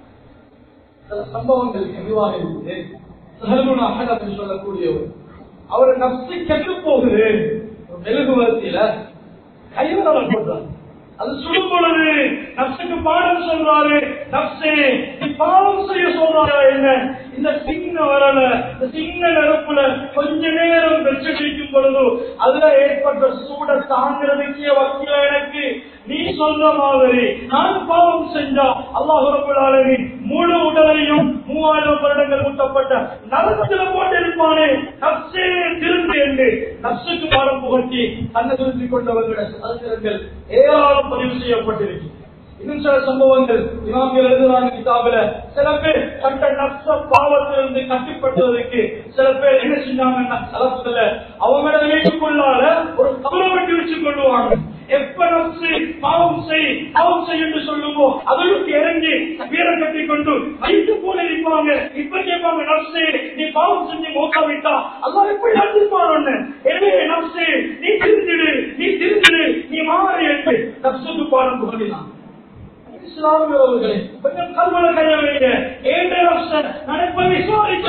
சில சம்பவங்கள் எதுவாக இருக்குது. சொல்லக்கூடியவர் அவரை நப்சு கெட்டு போகுது, மெழுகுவர்த்தியில கைவிரல் போட்டார். அது சுடும் பொழுது நப்சுக்கு பாடம் சொல்றாரு, நப்சே நீ பாவம் செய்ய சொல்றாரா என்ன, இந்த சின்ன வரல இந்த சின்ன நெருப்புல கொஞ்ச நேரம் வெற்றிக்கும் பொழுது அதுல ஏற்பட்ட சூட தாங்கிறதுக்கே வக்கீல எனக்கு நீ சொல்ற மாதிரி நான் பாவம் செஞ்சா அல்லாஹ் ரப்பல் ஆலமீன் முழு உடலையும் மூவாயிரம் வருடங்கள் ஊட்டப்பட்ட நரகத்துல போட்டிருப்பானே, நப்சே திருந்து என்று நப்சுக்கு பாடம் புகட்டி தன்னை திருத்திக் கொண்டவர்களுடைய சரித்திரங்கள் ஏராளம் பதிவு செய்யப்பட்டிருக்கு. இன்னும் சில சம்பவங்கள் இமாம்கள் எழுதுறாங்க கிதாபில. சில பேர் கண்ட நப்ச பாவத்திலிருந்து கட்டிப்பட்டதற்கு சில பேர் என்ன செஞ்சாங்கன்னா சலப்புல அவங்களோட வீட்டுக்குள்ளால ஒரு கவலை வெட்டி வச்சு கொள்ளுவாங்க. எப்ப நப்சு பாவம் செய் பாவம் செய் என்று சொல்லுமோ அதற்கு இறங்கி வீரை கட்டி கொண்டு வயிற்று போல இருப்பாங்க. இப்ப கேட்பாங்க, நப்சே நீ பாவம் செஞ்சு மோக்காவிட்டா அல்லாஹ் எப்படி அழிப்பாரு. எனவே நப்சே நீ திருந்திடு, நீ திருந்திடு, நீ மாறு என்று நப்சுக்கு பாடம் புகழினான். இஸ்லாமியர்களே, கொஞ்சம் கல்வன கையவைங்க ஏழு வருஷம் நினைப்ப விசாரிக்க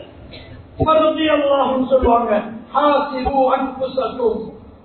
அல்லாஹ் சொல்லுவாங்க. ஹாசிபு அன்ஃபுஸக்கும்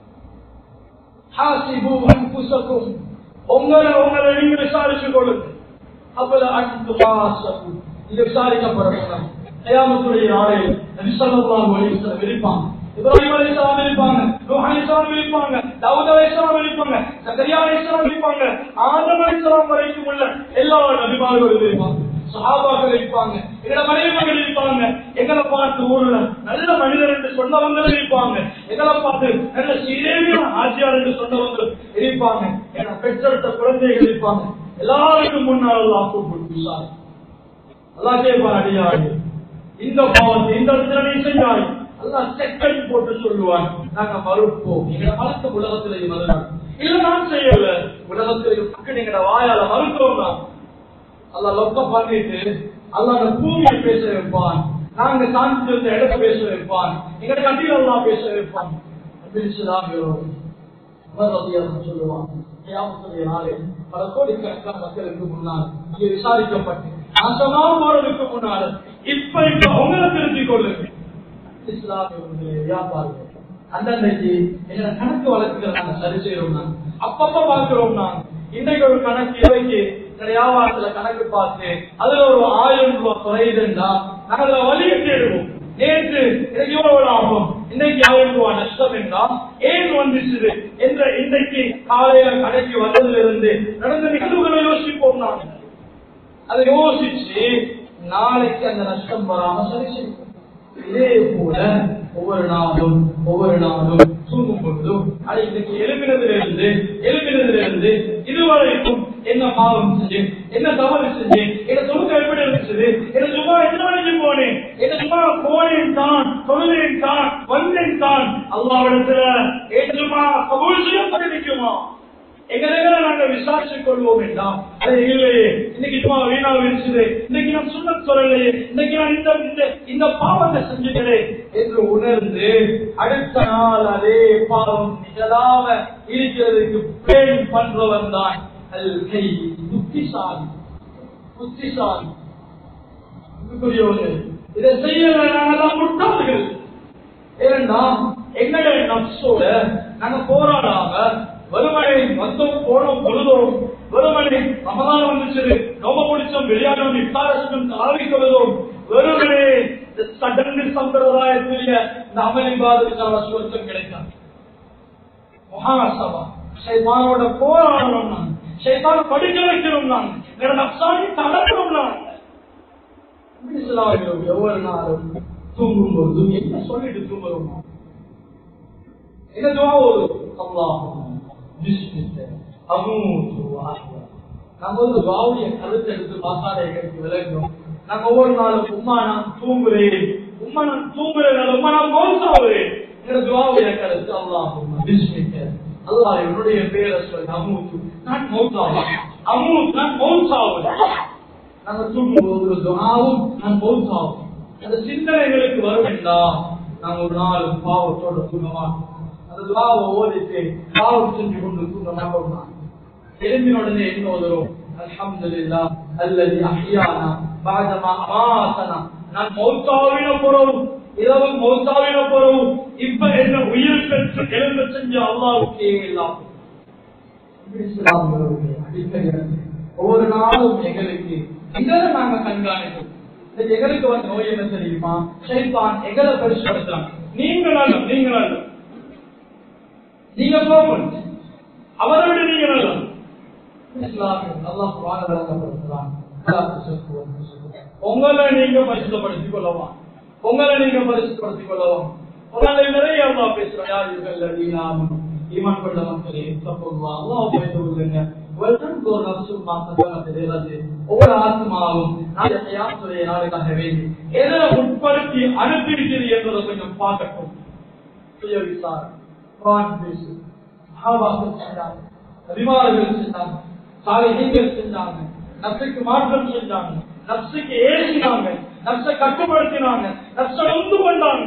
ஹாசிபு அன்ஃபுஸக்கும், உங்களை உங்களை நீங்க விசாரிச்சு கொள்ளுங்க. அப்பல அன்து ஹாசபு, இது விசாரிக்கப்படணும். கியாமத்துடைய நாளில் நபி ஸல்லல்லாஹு அலைஹி வஸல்லம் இருப்பாங்க, இப்ராஹிம் அலைஹிஸ்ஸலாம் இருப்பாங்க, நூஹ் அலைஹிஸ்ஸலாம் இருப்பாங்க, தாவூத் அலைஹிஸ்ஸலாம் இருப்பாங்க, ஜக்கரியா அலைஹிஸ்ஸலாம் இருப்பாங்க, ஆதம் அலைஹிஸ்ஸலாம் வரைக்கும் உள்ள எல்லா நபிமார்களும் இருப்பாங்க, சஹாபாக்கள் இருப்பாங்க, எங்களோட மனைவிகள் இருப்பாங்க. எங்களை பார்த்து ஊர்ல நல்ல மனிதர் என்று சொன்னவங்களும் இருப்பாங்க, எங்களை பார்த்து நல்ல சீரேவியான ஆட்சியார் என்று சொன்னவங்களும் இருப்பாங்க, என பெற்றெடுத்த குழந்தைகள் இருப்பாங்க, எல்லாருக்கும் முன்னால் அல்லாஹ் கூப்பிட்டு சார் அல்லாஹ் கேட்பார், அடியாய் இந்த பாவத்தை இந்த இடத்துல நீ செய்யாய். அல்லாஹ் செக்கன் போட்டு சொல்லுவான், நாங்க மறுப்போம். எங்க மறுத்த உலகத்திலேயும் அதுதான் இல்ல, நான் செய்யல உலகத்திலேயும் நீங்க வாயால மறுத்தோம் தான். அல்லாஹ் லொக்க பண்ணிட்டு அல்லாஹ் பூமியை பேச வைப்பான், நாங்க சாந்தி இருந்த இடத்தை பேச வைப்பான், எங்க கட்டில எல்லாம் பேச வைப்பான். சொல்லுவான், நாளே பல கோடிக்கணக்கான மக்களுக்கு முன்னால் இங்கே விசாரிக்கப்பட்டு நாசமா போறதுக்கு முன்னால இப்ப இப்ப உங்களை திருத்திக் கொள்ளுங்க. இஸ்லாமிய வியாபாரம் அந்தன்னைக்கு எங்களை கணக்கு வழக்குகளை நாங்க சரி செய்யறோம். நாங்க அப்பப்ப பாக்குறோம். நாங்க இன்றைக்கு ஒரு கணக்கு இவைக்கு வியாபாரத்துல கணக்கு பார்த்து அதுல ஒரு ஆயிரம் ரூபாய் குறையுதுன்னா நாங்க அதுல வழியை தேடுவோம். நேற்று எனக்கு எவ்வளவு ஆகும், இன்னைக்கு ஆயிரம் ரூபாய் நஷ்டம் என்றால் ஏன் வந்துச்சு என்ற இன்றைக்கு காலையில கடைக்கு வந்ததுல இருந்து நடந்த நிகழ்வுகளை யோசிப்போம். நாங்க அதை யோசிச்சு நாளைக்கு அந்த நஷ்டம் வராம சரி செய்வோம். இதே போல ஒவ்வொரு நாளும் ஒவ்வொரு நாளும் தூங்கும் பொழுதும் அது இன்னைக்கு எழுப்பினதுல இருந்து எழுப்பினதுல இருந்து இதுவரைக்கும் என்ன பாவம் செஞ்சேன், என்ன தவறு செஞ்சேன், என்ன தொழுக்க எப்படி இருந்துச்சு, என்ன சும்மா எத்தனை மணிக்கு போனேன், என்ன சும்மா போனேன் தான், தொழுதேன் தான், வந்தேன் தான், அல்லாஹ்விடத்துல என்ன சும்மா கபூல் செய்யப்பட்டிருக்குமா எங்களை நாங்க விசாரிச்சுக் கொள்வோம் என்றால் அது இல்லையே. இன்னைக்கு சும்மா வீணா விரிச்சுது, இன்னைக்கு நான் சுண்ண சொல்லலையே, இன்னைக்கு நான் இந்த இந்த பாவத்தை செஞ்சுக்கிறேன் என்று உணர்ந்து அடுத்த நாள் அதே பாவம் நிகழாம இருக்கிறதுக்கு பிளான் பண்றவன் தான் புத்திசாலி. புத்திசாலி இதை செய்யல நாங்கெல்லாம் முட்டாள்கள். ஏன்னா எங்களுடைய நப்சோட நாங்க போராடாம வெறுமனை வந்தோம் போனோம் பொழுதோம், வெறுமனை ரமலான் வந்துச்சு நோம்ப முடிச்சோம் விளையாடும் இஃப்தாரம் ஆரம்பிக்கிறதும், வெறுமனே சடங்கு சம்பிரதாயத்திலேயே இந்த அமளிபாதத்துக்கான சுவர்க்கம் கிடைக்காது. மகாசபா ஷைத்தானோட போராடணும். நான் ஷைத்தான படிக்க வைக்கணும். நான் என்னோட நப்சானி தடக்கணும். நான் ஒவ்வொரு நாளும் தூங்கும் போது என்ன சொல்லிட்டு தூங்குறோம், என்ன துவா ஓதும், அல்லாஹ் நம்ம ஒரு வாவுடைய கருத்தை எடுத்து பார்த்தாலே எங்களுக்கு விளங்கும். நாங்க ஒவ்வொரு நாளும் உமா நான் தூங்குறேன், உமா நான் தூங்குறேன், உமா நான் மௌத்தாவுறேன். என்னோட துவாவுடைய கருத்து அல்லாஹ் அல்லாஹ் என்னுடைய பேரை சொல்லி அமூத்து நான் மௌத்தாவேன், அமூத் நான் மௌத்தாவுறேன். நாங்க தூங்கும் ஒரு துவாவும் நான் மௌத்தாவும் அந்த சிந்தனைகளுக்கு வரும் என்றால் நாங்க ஒரு நாள் பாவத்தோட தூங்கமா அந்த துவாவை ஓதிட்டு பாவம் செஞ்சு கொண்டு தூங்க மாட்டோம். எழுந்தின உடனே என்ன ஓதுறோம், அல்ஹம்துலில்லாஹ் அல்லதி அஹ்யானா பஅதமா அமாதனா. நான் மௌத்தாவின போறோம், இரவு மௌத்தாவின போறோம், இப்ப என்ன உயிர் பெற்று எழுந்து செஞ்ச அல்லாஹ்வுக்கே எல்லாம். ஒவ்வொரு நாளும் எங்களுக்கு எங்களை நாங்க கண்காணிப்போம். எங்களுக்கு வந்து நோய் என்ன தெரியுமா, ஷைத்தான் எங்களை பரிசுப்படுத்துறாங்க. நீங்க நல்ல நீங்க நல்ல நீங்க போகணும், அவரை விட நீங்க நல்ல உங்களை நீங்க பரிசுத்தப்படுத்திக் கொள்ளலாம், உங்களை நீங்க பரிசுத்தப்படுத்திக் கொள்ளலாம். உங்களை நிறைய அல்லா பேசுறோம், யார் இவர்கள் ஈமான் கொண்ட மக்களே அல்லாஹ் பயந்து கொள்ளுங்க. ஒவ்வொரு ஆத்மாவும் நாளுக்காக வேண்டி எதை உட்படுத்தி அனுப்பியிருக்கிறது என்பதை கொஞ்சம் பார்க்கட்டும். சுய விசாரணை அபிமானங்கள் செஞ்சாங்க, சாலைகள் செஞ்சாங்க, நப்சுக்கு மாற்றம் செஞ்சாங்க, நப்சுக்கு ஏசினாங்க, நப்சை கட்டுப்படுத்தினாங்க, நப்சை ஒன்று கொண்டாங்க.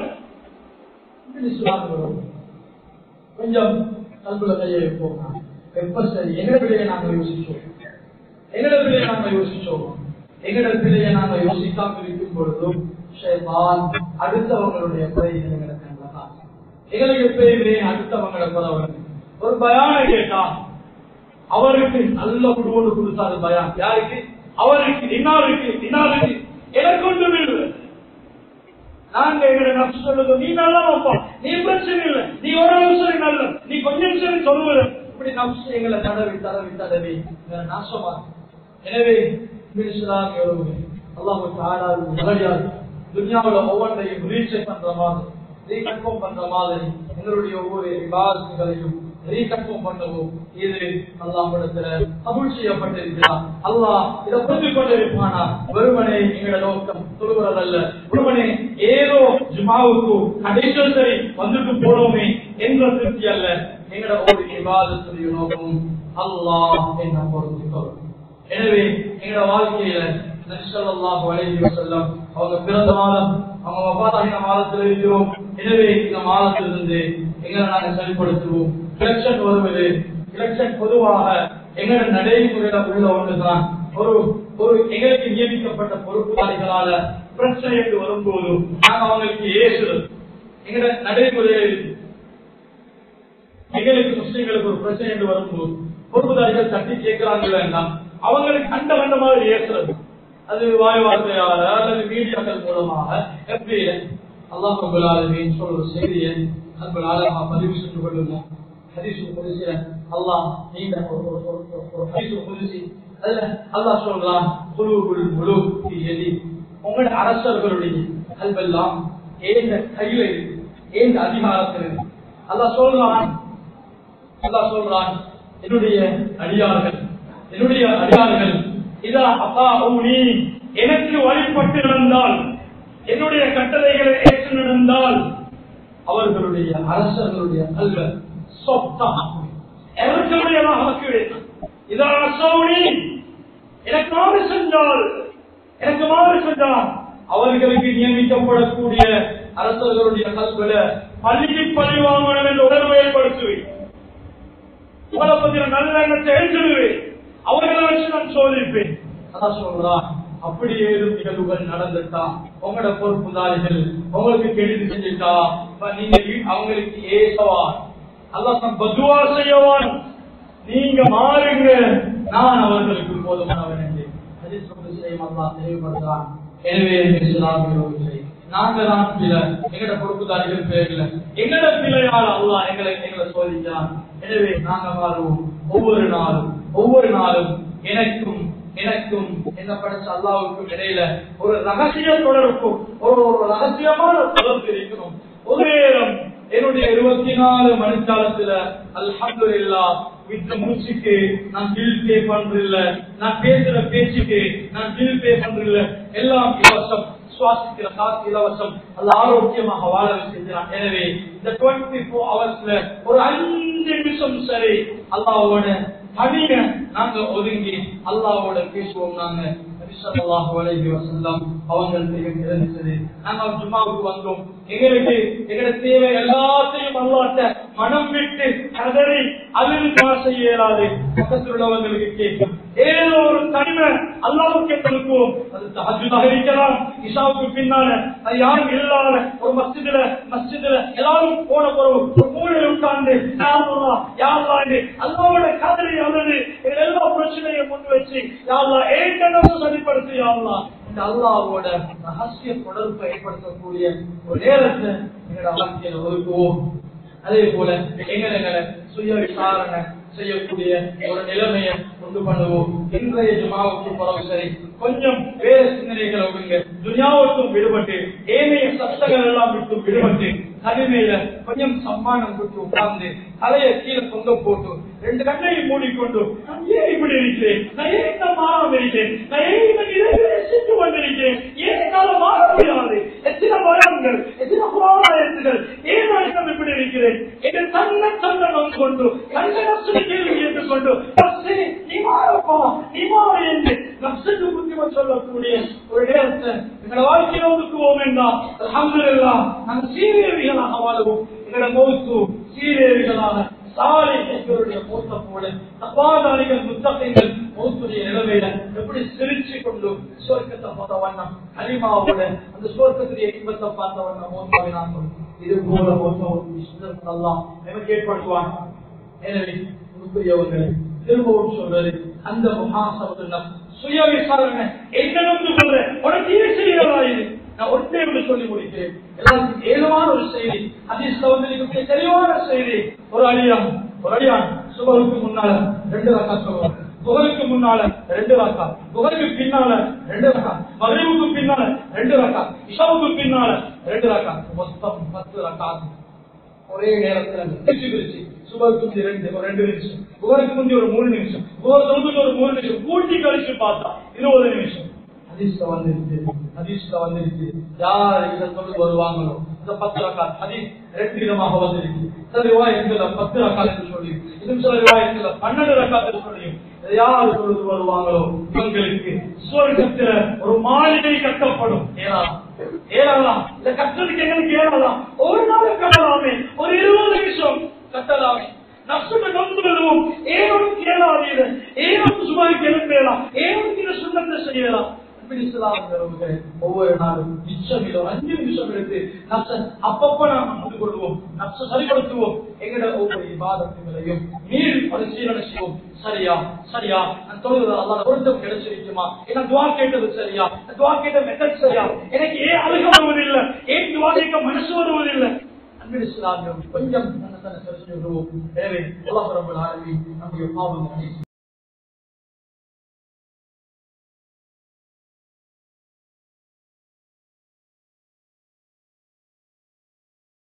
கொஞ்சம் கல்புல கையை வைப்போம். எப்ப சரி எங்கட பிள்ளையை நாங்க யோசிச்சோம், எங்கட பிள்ளையை நாங்க யோசிச்சோம், எங்கட பிள்ளையை நாங்க யோசிக்காம இருக்கும் பொழுதும் அடுத்தவங்களுடைய குறைகள் எங்களுக்கு எங்களுக்கு எப்பயுமே அடுத்தவங்களோட குறவங்க. ஒரு பயான கேட்டா அவருக்கு நல்ல குடுவோடு கொடுத்தாரு பயான். யாருக்கு? அவருக்கு, இன்னாருக்கு, இன்னாருக்கு. எனக்கு ஒன்றும் இல்லை. நாங்க எங்களை நப்சு சொல்லுங்க, நீ நல்லா வைப்பா, நீ பிரச்சனை இல்லை, நீ ஒரு நிமிஷம் நல்ல, நீ கொஞ்சம் சரி சொல்லுவ. இப்படி நப்சு எங்களை தடவி தடவி தடவி நாசமா. எனவே துன்யாவுல ஒவ்வொன்றையும் ரீசெக் பண்ற மாதிரி, ரீகன்ஃபார்ம் பண்ற மாதிரி எங்களுடைய ஒவ்வொரு விவாதங்களையும் ரீகன்ஃபார்ம் பண்ணவும் இது அல்லாஹ்விடத்துல கபூல் செய்யப்பட்டிருக்கிறார். அல்லாஹ் இதை புரிந்து கொண்டிருப்பானா? வெறுமனே எங்களோட நோக்கம் சொல்லுவதல்ல, வெறுமனே ஏதோ ஜுமாவுக்கு கடைசி சரி வந்துட்டு போனோமே என்ற திருப்தி அல்ல. எங்களோட ஒரு இபாதத்துடைய நோக்கம் அல்லாஹ் என்ன பொறுத்துக்கொள்ளும். எனவே எங்களோட வாழ்க்கையில நபி ஸல்லல்லாஹு அலைஹி வஸல்லம் அவங்க பிறந்த மாதம், அவங்க வஃபாத்தாகின மாதத்தில் இருக்கிறோம். எனவே இந்த மாதத்திலிருந்து எங்களை நாங்கள் செயல்படுத்துவோம். எலெக்ஷன் வருவது, எலெக்ஷன் பொதுவாக எங்களோட நடைமுறையில உள்ள ஒன்றுதான். ஒரு ஒரு எங்களுக்கு நியமிக்கப்பட்ட பொறுப்புதாரிகளால பிரச்சனை என்று வரும்போது நாங்கள் அவங்களுக்கு ஏசுறது எங்களோட நடைமுறையில். எங்களுக்கு முஸ்லிம்களுக்கு ஒரு பிரச்சனை என்று வரும்போது பொறுப்புதாரிகள் தட்டி கேட்கிறாங்க வேண்டாம், அவங்களுக்கு கண்ட கண்ட மாதிரி ஏசுறது, அது வாய் வார்த்தையால அல்லது மீடியாக்கள் மூலமாக எப்படி அல்லாஹ் ரப்பல் ஆலமீன் சொல்ற செய்தியை அன்புல் ஆலமா பதிவு செஞ்சு கொள்ளுங்க. ஹதீஸ் குதுஸில அல்லாஹ் நீண்ட ஒரு ஹதீஸ் குதுஸி அதுல அல்லாஹ் சொல்றான், குலூபுல் முலூக் ஃபீ யதி, உங்கள் அரசர்களுடைய கல்வெல்லாம் ஏந்த கையில இருக்கு, ஏந்த அதிகாரத்தில் இருக்கு. அல்லாஹ் சொல்றான் அல்லாஹ் சொல்றான் என்னுடைய அடியார்கள் என்னுடைய அடியார்கள் இதா அத்தாஊனி, எனக்கு வழிபட்டு நடந்தால், என்னுடைய கட்டளைகளை ஏற்று நடந்தால், அவர்களுடைய அரசர்களுடைய கல்வ எனக்கு மாறு சென்றால் எனக்கு மாறு சென்றால் அவர்களுக்கு நியமிக்கப்படக்கூடிய அரசர்களுடைய கல்வில பள்ளிக்கு பழி வாங்கணும் என்று உணர்வு ஏற்படுத்துவேன். உங்களை பத்தின நல்ல எண்ணத்தை எழுதிடுவேன், அவர்களை வச்சு நான் சோதிப்பேன். அதான் சொல்றான், அப்படி ஏதும் நிகழ்வுகள் நடந்துட்டா உங்களோட பொறுப்புதாரிகள் உங்களுக்கு கெடுதி செஞ்சுட்டா நீங்க அவங்களுக்கு ஏசவான், அல்லாஹ் பதுவா செய்யவான், நீங்க மாறுங்க, நான் அவர்களுக்கு போதுமானவன் என்று ஹதீஸ் குதுஸில் அல்லாஹ் தெளிவுபடுத்துறான். எனவே நாங்க தான் பிள்ளை, எங்களோட பொறுப்புதாரிகள் பேர்ல எங்களோட பிள்ளையால் அல்லாஹ் எங்களை எங்களை சோதிக்கிறான். எனவே நாங்க மாறுவோம். ஒவ்வொரு நாளும் ஒவ்வொரு நாளும் எனக்கும் எனக்கும் என்ன படைச்ச அல்லாஹ்வுக்கும் இடையில ஒரு ரகசிய தொடர்பு, ஒரு ஒரு ரகசியமான தொடர்பு இருக்கணும். ஒரு நேரம் என்னுடைய இருபத்தி நாலு மணிக்காலத்துல அல்ஹம்துலில்லாஹ் வித்த மூச்சுக்கு நான் பில் பே பண்றதில்ல, நான் பேசுற பேச்சுக்கு நான் பில் பே பண்றதில்ல, எல்லாம் இலவசம், சுவாசிக்கிற காசு இலவசம், அது ஆரோக்கியமாக வாழ வச்சிருக்கிறான். எனவே இந்த டுவெண்ட்டி போர் ஹவர்ஸ்ல ஒரு அஞ்சு நிமிஷம் சரி அல்லாஹ்வோட தனிய நாங்க ஒதுங்கி அல்லாஹ்வோட பேசுவோம். நாங்க நபி ஸல்லல்லாஹு அலைஹி வஸல்லம் அவங்களுக்கு தெரிஞ்சது, நாங்க ஜும்மாவுக்கு வந்தோம், எங்களுக்கு எங்களோட தேவை எல்லாத்தையும் அல்லாஹ்ட்ட மனம் விட்டு கதறி அதில் துஆ செய்ய இயலாது. பக்கத்தில் உள்ளவங்களுக்கு கேட்கும், ஏதோ ஒரு தனிமை அல்லாஹ்வுக்கு கொடுப்போம். அது தஹஜ்ஜுதாக இருக்கலாம், இஷாவுக்கு பின்னால, அது யாரும் இல்லாத ஒரு மஸ்ஜிதுல மஸ்ஜிதுல எல்லாரும் போன பிறகு ஒரு மூலையில் உட்கார்ந்து யா அல்லாஹ் யா அல்லாஹ் என்று அல்லாஹ்வோட கதறி அழுது எல்லா பிரச்சனையும் முன் வச்சு யா அல்லாஹ் ஏகனவு சரிப்படுத்து யா அல்லாஹ் இந்த அல்லாஹ்வோட ரகசிய தொடர்பை ஏற்படுத்தக்கூடிய ஒரு நேரத்தை எங்களோட வாழ்க்கையில ஒதுக்குவோம். அதே போல எங்களை சுய விசாரணை செய்யக்கூடிய ஒரு நிலைமையை கொண்டு பண்ணுவோம். இன்றைய ஜுமாவுக்கு பிறகு சரி கொஞ்சம் வேற சிந்தனைகளை விடுங்க, துனியாவுக்கும் விடுபட்டு ஏனைய சட்டங்கள் எல்லாம் விட்டு விடுபட்டு தனிமையில கொஞ்சம் சம்மானம் விட்டு உட்கார்ந்து தலையை கீழே தொங்க போட்டு ரெண்டு கண்ணையும் மூடிக்கொண்டு நான் ஏன் இப்படி இருக்கிறேன், நான் ஏன் இந்த மாறாம இருக்கிறேன், நான் ஏன் இந்த நிலையை செஞ்சு கொண்டிருக்கிறேன், ஏன் என்னால மாற முடியாது, எத்தனை வரங்கள் எத்தனை புறாயத்துகள், ஏன் நான் இப்படி இருக்கிறேன் என்று தன்னை தன்னை வந்து கொண்டு கண்ணை கேள்வி கேட்டுக்கொண்டு நீ மாறப்பா நீ மாற என்று நப்சுக்கு புத்திமன் சொல்லக்கூடிய ஒரு நேரத்தை எங்களோட வாழ்க்கையில ஒதுக்குவோம் என்றால் அல்ஹம்துலில்லாஹ் நாங்கள் சீரேவிகளாக வாழ்வோம். எங்களோட மௌத்து சீரேவிகளாக சாலிஹீன்களுடைய மௌத்த போல தக்வாதாரிகள் முத்தகீன்கள் மௌத்துடைய நிலைமையில எப்படி சிரிச்சு கொண்டு சொர்க்கத்தை பார்த்த வண்ணம் கலிமாவோட அந்த சொர்க்கத்துடைய இன்பத்தை பார்த்த வண்ணம் மௌத்தாவை நாங்கள் இது போல மௌத்த அல்லாஹ் நமக்கு ஏற்படுத்துவான். எனவே முக்கியவர்களை திரும்பவும் சொல்றது அந்த முஹாசபத்துல்லம் சுய விசாரணை என்னென்னு சொல்ற உனக்கு ஏன் செய்யறதா இது நான் ஒன்றே ஒன்று சொல்லி முடிக்கிறேன். எல்லாருக்கும் ஏதுவான ஒரு செய்தி, ஹதீஸ்ல வந்து தெளிவான செய்தி. ஒரு அடியான் ஒரு அடியான் சுபருக்கு முன்னால ரெண்டு ரக்கா சொல்லுவாங்க, புகருக்கு முன்னால ரெண்டு ரக்கா, புகருக்கு பின்னால ரெண்டு ரக்கா, மகரிபுக்கு பின்னால ரெண்டு ரக்கா, இஷாவுக்கு பின்னால ரெண்டு ரக்கா, மொத்தம் பத்து ரக்கா ஒரே நேரத்தில் பிரிச்சு பிரிச்சு சுபருக்கு முந்தி ரெண்டு ஒரு ரெண்டு நிமிஷம், புகருக்கு முந்தி ஒரு மூணு நிமிஷம், புகர் தொழுதுட்டு ஒரு மூணு நிமிஷம், கூட்டி கழிச்சு பார்த்தா இருபது நிமிஷம். ஹதீஸ்ல வந்துருச்சு, ஹதீஸ்ல வந்துருச்சு யார் இதை தொழுது வருவாங்களோ இந்த பத்து ரக்காத். ஹதீஸ் ரெண்டு விதமாக வந்துருச்சு. சில ரிவாயத்துல பத்து ரக்காத் என்று சொல்லி, இன்னும் சில ரிவாயத்துல பன்னெண்டு ரக்காத் என்று சொல்லியும் யார் தொழுது வருவாங்களோ இவங்களுக்கு சுவர்க்கத்துல ஒரு மாளிகை கட்டப்படும். ஏறாலாம் ஏறாலாம் இந்த கட்டத்துக்கு எங்களுக்கு ஏறாலாம். ஒரு நாள் கட்டலாமே, ஒரு இருபது நிமிஷம் கட்டலாமே. நஷ்டத்தை நம்புவதும் ஏனும் கேளாதீர்கள், ஏனும் சுபாய்க்கு எழுப்பலாம், ஏனும் இந்த சுண்ணத்தை செய்யலாம். ஒவ்வொரு நாளும் நிச்சயம் அஞ்சு நிமிஷம் எடுத்து நஷ்ட அப்பப்ப நாம் நடந்து கொள்வோம், நஷ்ட சரிபடுத்துவோம். எங்கட ஒவ்வொரு இபாதத்துகளையும் மீறி பரிசீலனை செய்வோம். சரியா சரியா நான் தொழுவது அல்லாஹ் பொருத்தம் கிடைச்சிருக்குமா, என்ன துவா கேட்டது சரியா, துவா கேட்ட மெத்தட் சரியா, எனக்கு ஏன் அழுக வருவதில்லை, ஏன் துவா கேட்க மனசு வருவதில்லை. கொஞ்சம் சரி செய்வோம். எனவே அல்லாஹ் ரப்பல் ஆலமீன் நம்முடைய பாவங்களை